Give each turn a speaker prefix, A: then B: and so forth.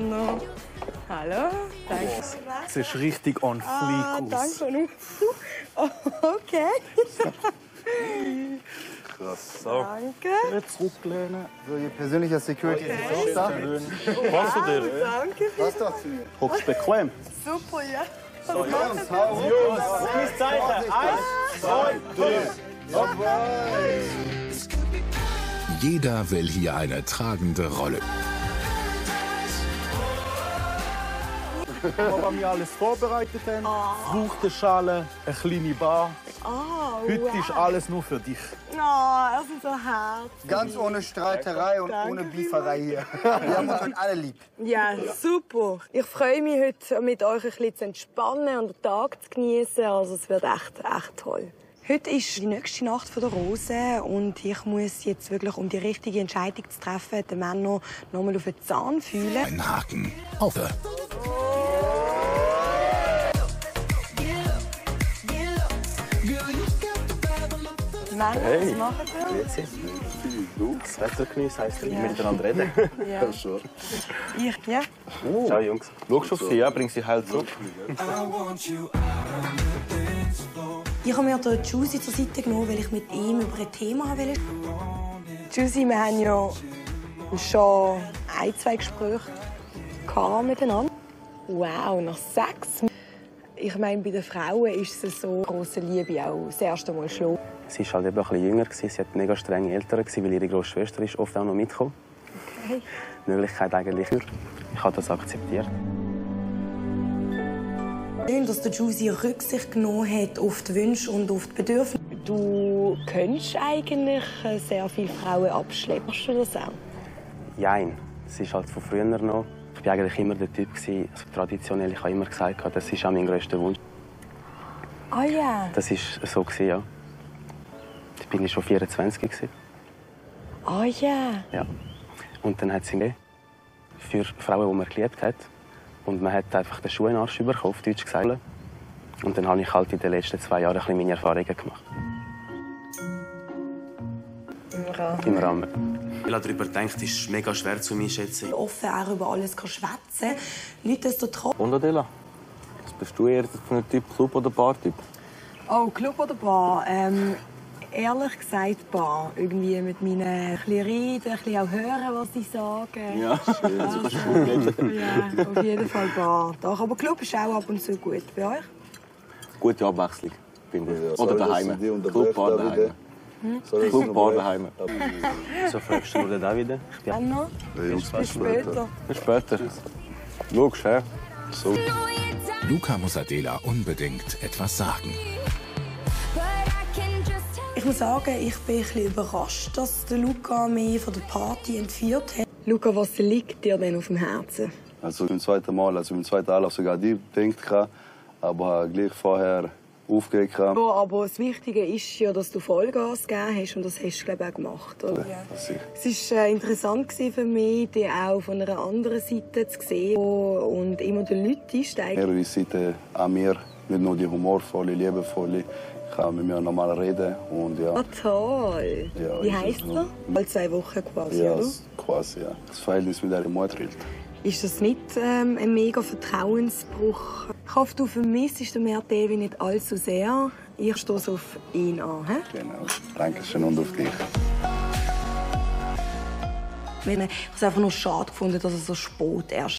A: Menno. Hallo. Danke.
B: Es ist richtig on fleek aus.
A: Danke. Okay.
B: Krass. So.
A: Danke.
B: Zurücklehnen.
C: So, Ihr persönlicher Security ist da.
B: Passt du dir?
A: Danke.
C: Passt doch zu mir.
B: Hockst bequem?
A: Super, ja.
C: So, Jungs, hau hoch.
B: Bis Zeichen. 1, 2, 3.
D: Jeder will hier eine tragende Rolle.
B: Was wir alles vorbereitet haben. Fruchtenschale, eine kleine Bar. Heute ist alles nur für dich.
A: Oh, er ist so hart.
C: Ganz ohne Streiterei und ohne Bieferei hier. Wir haben uns heute alle lieb.
A: Ja, super. Ich freue mich, heute mit euch ein bisschen zu entspannen und den Tag zu genießen. Also, es wird echt toll. Heute ist die nächste Nacht der Rose und ich muss jetzt wirklich, um die richtige Entscheidung zu treffen, den Männer noch mal auf den Zahn fühlen.
D: Ein Haken. Auf.
A: Männer, was machen wir?
B: Das Wetter genießen heisst ja miteinander reden.
A: Ja. Ich, ja.
B: Ciao Jungs. Schaust du auf sie? Ja, bring sie heil zurück.
A: Ich habe mir den Juicy zur Seite genommen, weil ich mit ihm über ein Thema wollte. Juicy, wir haben ja schon 1-2 Gespräche miteinander. Wow, nach 6. Ich meine, bei den Frauen ist es so grosse Liebe auch das erste Mal schlagen.
E: Sie war halt eben ein bisschen jünger, sie hat mega strenge Eltern, weil ihre grosse Schwester ist oft auch noch mitgekommen.
A: Okay.
E: Die Möglichkeit eigentlich für. Ich habe das akzeptiert.
A: Schön, dass der Juicy Rücksicht genommen hat auf die Wünsche und auf die Bedürfnisse. Du kennst eigentlich sehr viele Frauen abschleppen. Machst du das auch?
E: Jein. Es ist halt von früher noch. Ich war eigentlich immer der Typ, also traditionell. Ich habe immer gesagt, das ist auch mein grösster Wunsch.
A: Ah ja.
E: Das war so, ja. Da war ich schon 24.
A: Ah ja.
E: Ja. Und dann hat sie gegeben für Frauen, die man geliebt hat. Und man hat einfach den Schuh in den Arsch bekommen, auf Deutsch gesagt. Und dann habe ich halt in den letzten 2 Jahren ein bisschen meine Erfahrungen gemacht. Im Rahmen.
F: Ich habe darüber gedacht, es ist mega schwer zu einschätzen.
A: Offen auch über alles schwätzen. Nichtsdestotrotz.
B: Und Adela? Was bist du eher für einen Typ Club- oder Bar-Typ?
A: Oh, Club oder Bar? Ehrlich gesagt Bar. Irgendwie mit meinen ein bisschen reden, ein bisschen auch hören, was sie sagen.
B: Ja, schön. Das kannst du gut reden.
A: Ja, auf jeden Fall Bar. Doch, aber Club ist auch ab und zu gut. Bei euch?
B: Gute Abwechslung, finde ich.
G: Ja,
B: Oder daheim. Club, Bar, daheim. Club, Bar, daheim.
E: So fragst du den Davide?
A: Anna? Bis später.
B: Bis später. Schau, her. So.
D: Luca muss Adela unbedingt etwas sagen.
A: Ich muss sagen, ich bin ein bisschen überrascht, dass der Luca mich von der Party entführt hat. Luca, was liegt dir denn auf dem Herzen?
G: Also beim zweiten Mal, also beim zweiten Anlauf sogar die gedacht, aber gleich vorher aufgeregt.
A: Ja, aber das Wichtige ist ja, dass du Vollgas gegeben hast und das hast du, glaube ich, auch gemacht. Oder?
G: Ja.
A: Es war interessant für mich, dich auch von einer anderen Seite zu sehen und immer den Leuten einsteigen.
G: Mehrere Seiten an mir, nicht nur die humorvolle, liebevolle. Ich kann mit mir normal reden und ja.
A: Ah, toll.
G: Ja,
A: Wie
G: ist
A: heisst
G: es
A: er? Alle 2 Wochen quasi,
G: Ja,
A: oder?
G: quasi, ja. Das Verhältnis mit ihrer Mutter.
A: Ist das nicht ein mega Vertrauensbruch? Ich hoffe, du vermisst den Mertevi nicht allzu sehr. Ich stoße auf ihn an. He?
G: Genau. Dankeschön und auf dich.
A: Ich habe es einfach nur schade gefunden, dass er so spät erst